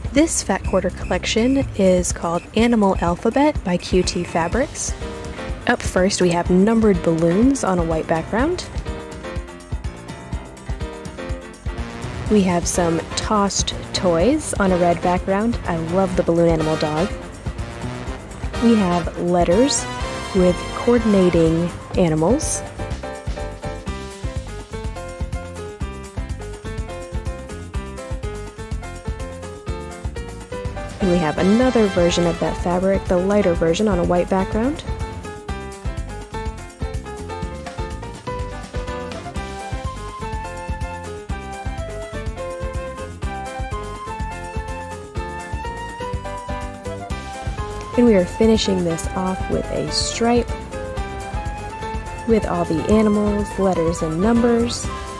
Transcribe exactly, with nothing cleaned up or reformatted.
This fat quarter collection is called Animal Alphabet by Q T Fabrics. Up first we have numbered balloons on a white background. We have some tossed toys on a red background. I love the balloon animal dog. We have letters with coordinating animals. And we have another version of that fabric, the lighter version on a white background. And we are finishing this off with a stripe with all the animals, letters, and numbers.